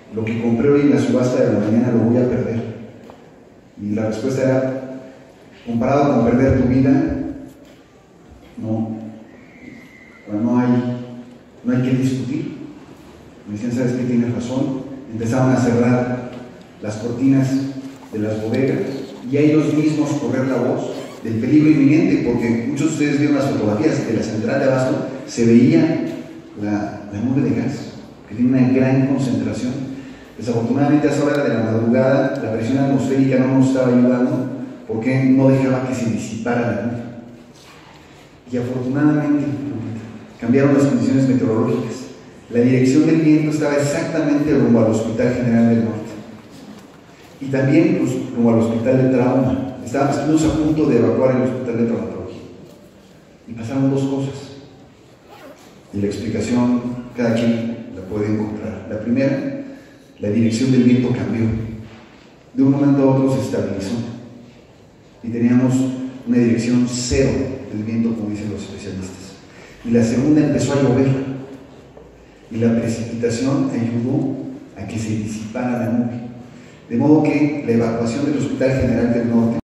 lo que compré hoy en la subasta de la mañana lo voy a perder. Y la respuesta era, comparado con perder tu vida, no hay que discutir. Me decían, ¿sabes qué? Tienes razón. Empezaron a cerrar las cortinas de las bodegas y a ellos mismos correr la voz del peligro inminente, porque muchos de ustedes vieron las fotografías de la central de abasto, se veía la nube de gas, que tiene una gran concentración. Desafortunadamente a esa hora de la madrugada la presión atmosférica no nos estaba ayudando porque no dejaba que se disipara la nube. Y afortunadamente cambiaron las condiciones meteorológicas. La dirección del viento estaba exactamente rumbo al Hospital General del Norte y también rumbo al Hospital de Trauma. Estuvimos a punto de evacuar el Hospital de Traumatología y pasaron dos cosas, y la explicación cada quien la puede encontrar. La primera, la dirección del viento cambió, de un momento a otro se estabilizó y teníamos una dirección cero del viento, como dicen los especialistas. Y la segunda, empezó a llover y la precipitación ayudó a que se disipara la nube, de modo que la evacuación del Hospital General del Norte